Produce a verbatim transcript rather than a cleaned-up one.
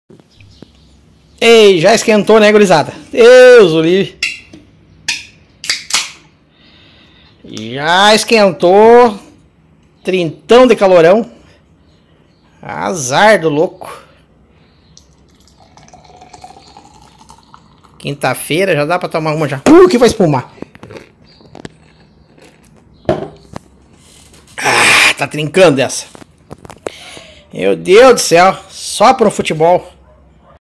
Ei, já esquentou, né, gurizada? Deus o livre. Já esquentou. Trintão de calorão. Azar do louco. Quinta-feira já dá pra tomar uma já. Uh, que vai espumar. Ah, tá trincando essa. Meu Deus do céu. Só pro futebol.